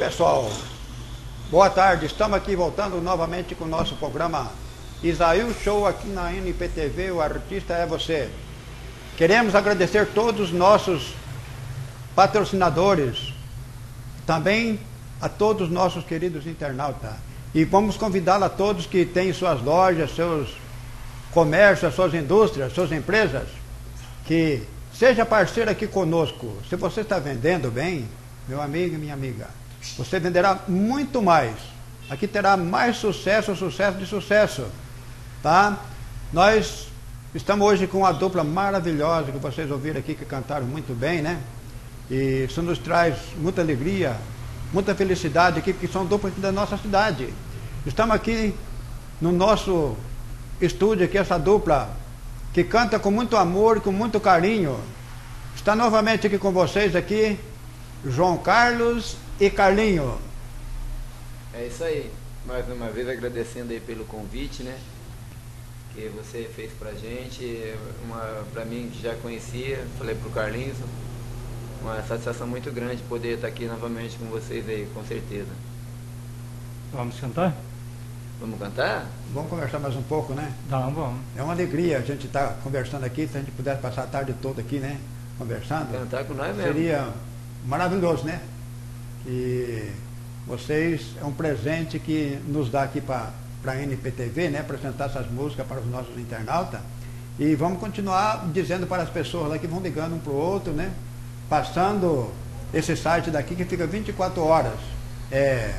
pessoal, boa tarde, estamos aqui voltando novamente com o nosso programa Isaú Show aqui na NPTV, o artista é você. Queremos agradecer todos os nossos patrocinadores, também a todos os nossos queridos internautas. E vamos convidá-los a todos que têm suas lojas, seus comércios, suas indústrias, suas empresas, que seja parceiro aqui conosco. Se você está vendendo bem, meu amigo e minha amiga, você venderá muito mais. Aqui terá mais sucesso, sucesso de sucesso, tá? Nós estamos hoje com uma dupla maravilhosa que vocês ouviram aqui, que cantaram muito bem, né? E isso nos traz muita alegria, muita felicidade aqui, porque são duplas aqui da nossa cidade. Estamos aqui no nosso estúdio aqui, essa dupla que canta com muito amor e com muito carinho. Está novamente aqui com vocês aqui, João Carlos e Carlinho. É isso aí, mais uma vez agradecendo aí pelo convite, né, que você fez pra gente, pra mim que já conhecia, falei pro Carlinhos, uma satisfação muito grande poder estar aqui novamente com vocês aí, com certeza. Vamos cantar? Vamos cantar? Vamos conversar mais um pouco, né? Vamos. É uma alegria a gente estar conversando aqui, se a gente pudesse passar a tarde toda aqui, né, conversando. Cantar com nós mesmo. Seria maravilhoso, né? E vocês, é um presente que nos dá aqui para a NPTV, né? Apresentar essas músicas para os nossos internautas. E vamos continuar dizendo para as pessoas lá que vão ligando um para o outro, né? Passando esse site daqui que fica 24 horas. É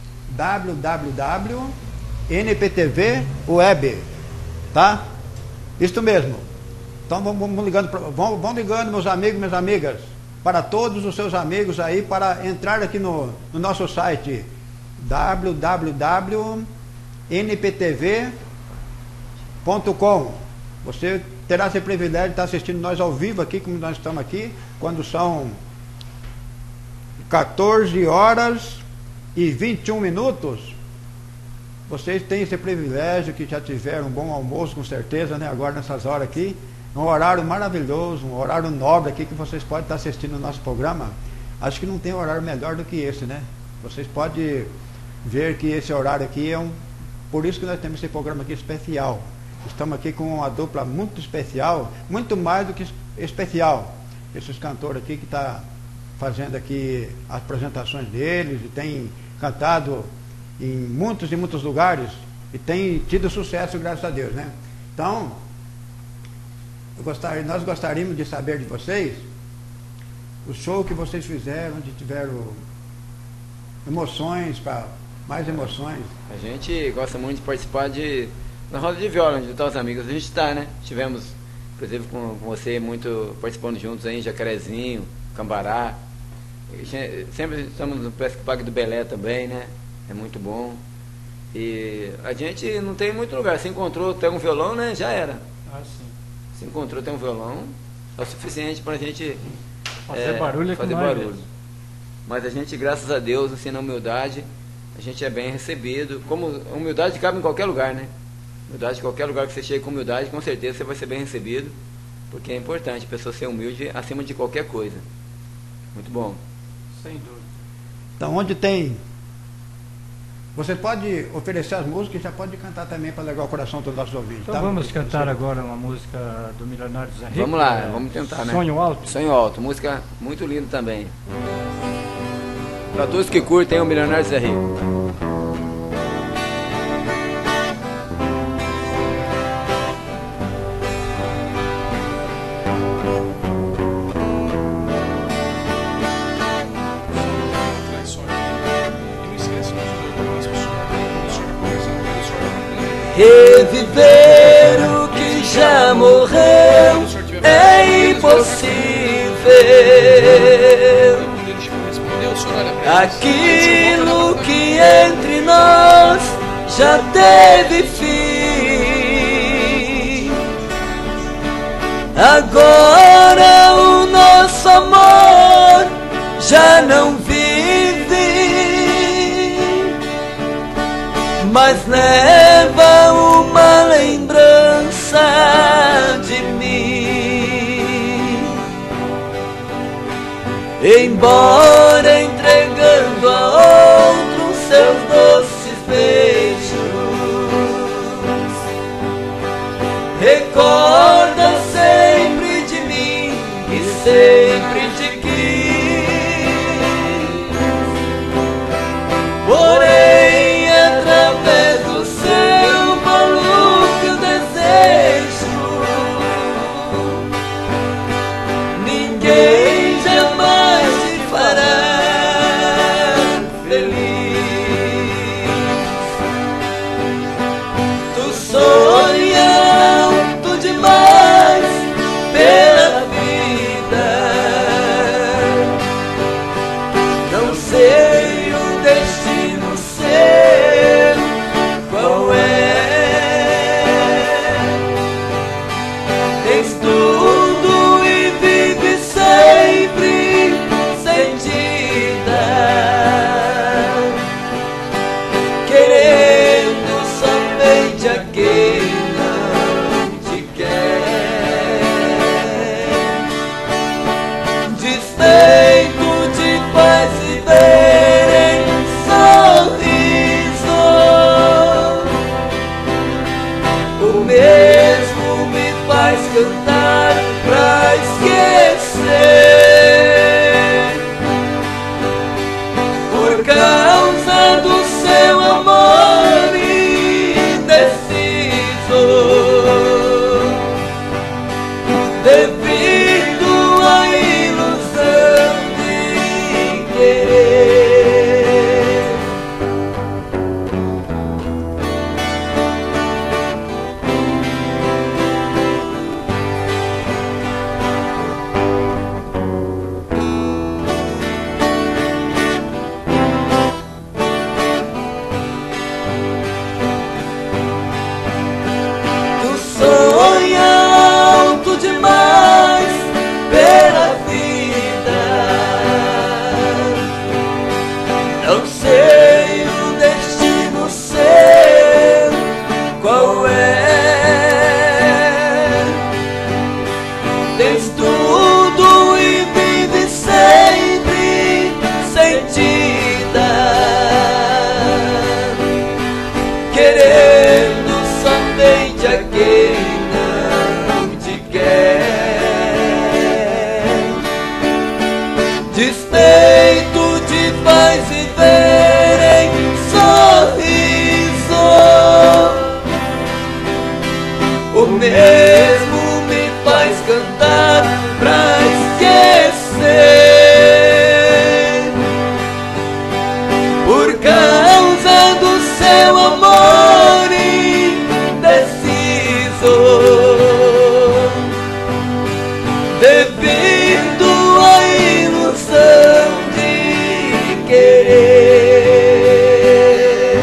www.nptv.web, tá? Isso mesmo. Então vão ligando, meus amigos e minhas amigas, para todos os seus amigos aí, para entrar aqui no nosso site www.nptv.com. Você terá esse privilégio de estar assistindo nós ao vivo aqui, como nós estamos aqui, quando são 14 horas e 21 minutos. Vocês têm esse privilégio, que já tiveram um bom almoço com certeza, né? Agora nessas horas aqui, um horário maravilhoso, um horário nobre aqui, que vocês podem estar assistindo o nosso programa. Acho que não tem horário melhor do que esse, né? Vocês podem ver que esse horário aqui é por isso que nós temos esse programa aqui especial. Estamos aqui com uma dupla muito especial, muito mais do que especial. Esses cantores aqui que estão fazendo aqui as apresentações deles e tem cantado em muitos e muitos lugares e tem tido sucesso, graças a Deus, né? Então, nós gostaríamos de saber de vocês o show que vocês fizeram, onde tiveram emoções, mais emoções. A gente gosta muito de participar na roda de viola, onde estão os amigos. A gente está, né? Tivemos, inclusive com você, muito participando juntos aí em Jacarezinho, Cambará. Sempre estamos no Pesque Pague do Belé também, né? É muito bom. E a gente não tem muito lugar. Se encontrou, tem um violão, né? Já era. Ah, sim. Se encontrou, tem um violão, é o suficiente para a gente fazer barulho. Mas a gente, graças a Deus, assim, na humildade, a gente é bem recebido. Como a humildade cabe em qualquer lugar, né? Humildade, qualquer lugar que você chegue com humildade, com certeza você vai ser bem recebido, porque é importante a pessoa ser humilde acima de qualquer coisa. Muito bom. Sem dúvida. Então, onde tem... Você pode oferecer as músicas e já pode cantar também para alegar o coração dos nossos ouvintes. Então tá? Vamos cantar agora uma música do Milionário Zé Rico. Vamos lá, vamos tentar, né? Sonho Alto. Sonho Alto, música muito linda também. Para todos que curtem o Milionário Zé Rico. Reviver o que já morreu é impossível. Aquilo que entre nós já teve fim. Agora o nosso amor já não vive, mas leva uma lembrança de mim. Embora entregando dando a outro seus doces beijos. Recorda sempre de mim e sempre te quis, porém através do seu maluco desejo, ninguém jamais te fará feliz. Tu sonha alto demais pela vida, não sei o destino seu qual é. Tens tudo e vive sempre sentida, querendo somente a quem não te quer. Despeito te faz viver em sorriso, o mesmo me faz cantar pra esquecer. Por causa do seu amor indeciso, devido à ilusão de querer. Tu sonha alto demais pela vida, não sei o destino seu qual é. Tens tudo e vive sempre sentida, querendo somente a quem não te quer. Despeito te faz viver em sorriso, o mesmo me faz cantar pra esquecer. Por causa do seu amor indeciso, devido à ilusão de querer.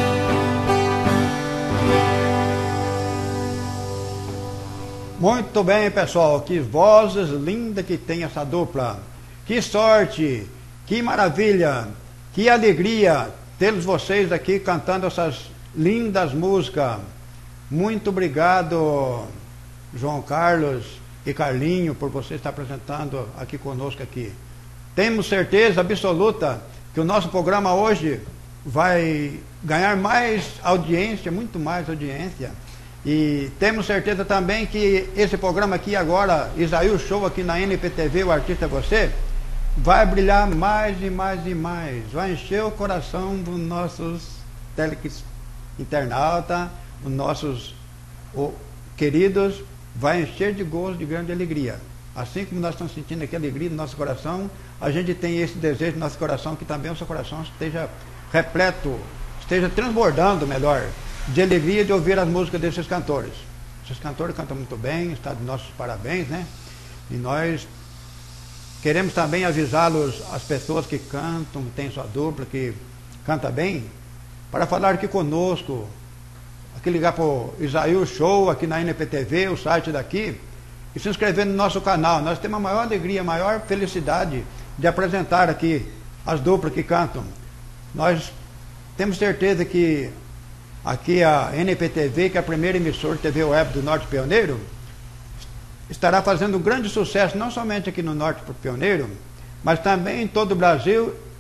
Muito bem, pessoal. Que vozes lindas que tem essa dupla. Que sorte, que maravilha, que alegria tê-los vocês aqui cantando essas lindas músicas. Muito obrigado, João Carlos e Carlinho, por você estar apresentando aqui conosco aqui. Temos certeza absoluta que o nosso programa hoje vai ganhar mais audiência, muito mais audiência. E temos certeza também que esse programa aqui agora, Isaíu Show aqui na NPTV, o Artista é Você, vai brilhar mais e mais e mais. Vai encher o coração dos nossos internautas, dos nossos queridos, vai encher de gozo, de grande alegria. Assim como nós estamos sentindo aqui alegria no nosso coração, a gente tem esse desejo no nosso coração, que também o seu coração esteja repleto, esteja transbordando, melhor, de alegria de ouvir as músicas desses cantores. Esses cantores cantam muito bem, está de nossos parabéns, né? E nós queremos também avisá-los, as pessoas que cantam, que têm sua dupla, que canta bem, para falar aqui conosco, aqui ligar para o Isaíu Show, aqui na NPTV, o site daqui, e se inscrever no nosso canal. Nós temos a maior alegria, a maior felicidade de apresentar aqui as duplas que cantam. Nós temos certeza que aqui a NPTV, que é a primeira emissora de TV web do Norte Pioneiro, estará fazendo um grande sucesso, não somente aqui no Norte Pioneiro, mas também em todo o Brasil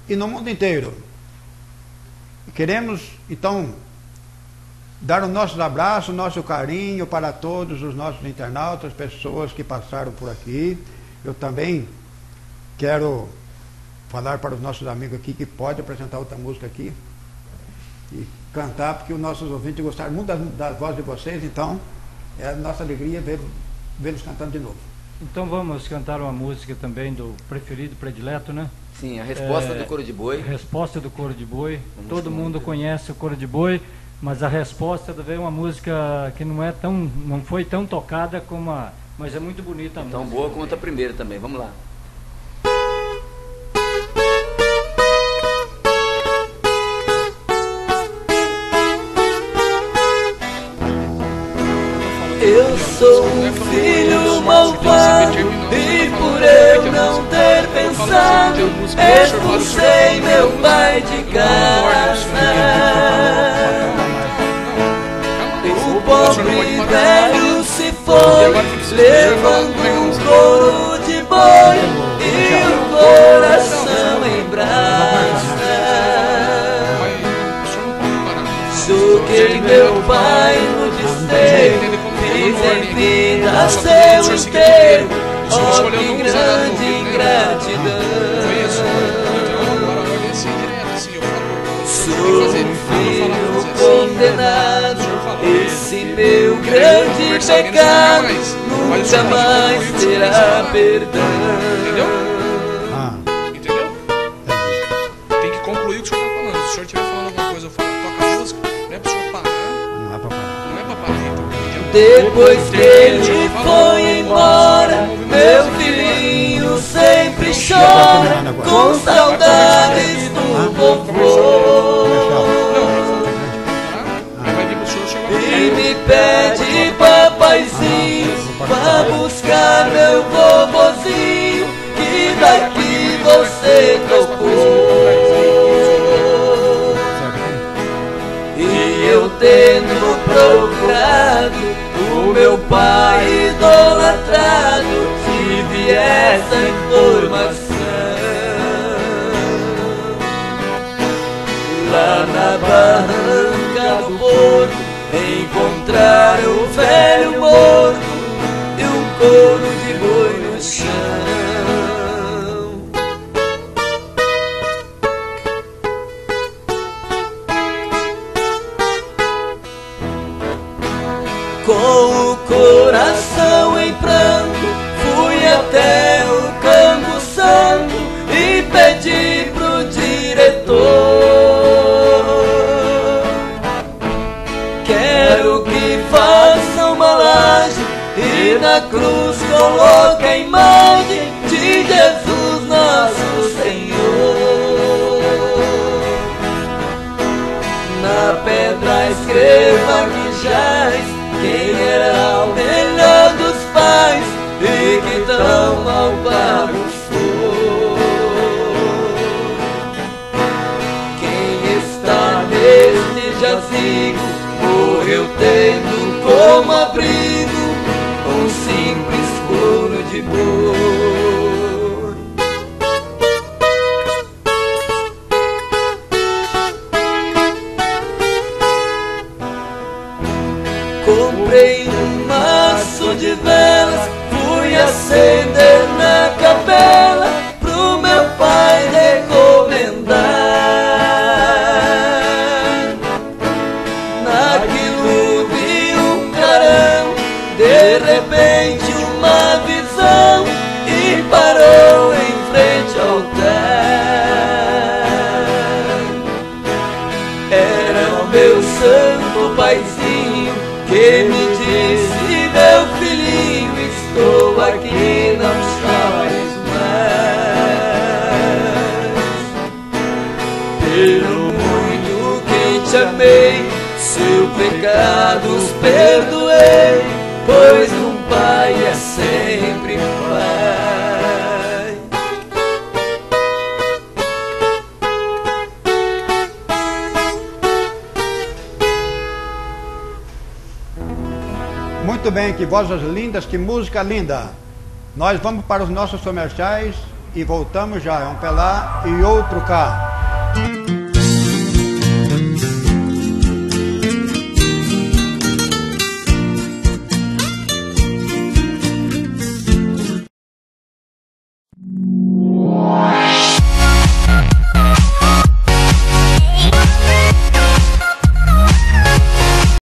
e no mundo inteiro. Queremos, então, dar o nosso abraço, o nosso carinho para todos os nossos internautas, pessoas que passaram por aqui. Eu também quero falar para os nossos amigos aqui que pode apresentar outra música aqui e cantar, porque os nossos ouvintes gostaram muito da voz de vocês, então é a nossa alegria vê-los cantando de novo. Então vamos cantar uma música também do preferido, predileto, né? Sim, a resposta do Coro de Boi. Resposta do Coro de Boi. Vamos Todo mundo ver. conhece o Coro de Boi, mas a resposta é uma música que não foi tão tocada como mas é muito bonita a Tão música. boa quanto a primeira também. Vamos lá. Eu sou um filho malvado e por eu não ter pensado expulsei meu pai de casa. O pobre velho se foi levando um couro de boi e o coração em brasa. Choquei meu pai no desterro, fiz em vida seu enterro. Oh, que grande ingratidão. Sou um filho condenado, esse meu grande pecado nunca mais terá perdão. Entendeu? Tem que concluir o que o senhor está falando. Se o senhor estiver falando alguma coisa, eu falo, toca a música, não é para o senhor parar. Não é para parar. Não é para parar, então. Depois que ele foi embora, meu filhinho sempre chora com saudades do vovô. E me pede, papaizinho, vá buscar meu vovozinho, que daqui você tocou. E eu tendo procurado o meu pai idolatrado, tive essa informação. Lá na barranca do porto encontraram o velho morto e um couro de boi no chão. Com o coração em pranto, fui até o Campo Santo e pedi pro diretor: quero que faça uma laje e na cruz coloque a imagem de Jesus nosso Senhor. Na pedra escreva que jaz quem era o melhor dos pais e que tão malvado foi. Quem está neste jazigo morreu tendo como abrigo um simples couro de boi. Comprei um maço de velas, fui acender na capela pro meu pai recomendar. Naquilo vi um clarão, de repente uma visão, e parou em frente ao altar. Era o meu santo paizinho que me disse: meu filhinho, estou aqui, não chores mais. Pelo muito que te amei, seus pecados perdoei, pois um pai é sempre pai. Muito bem, que vozes lindas, que música linda. Nós vamos para os nossos comerciais e voltamos já. É um Pelá e outro cá.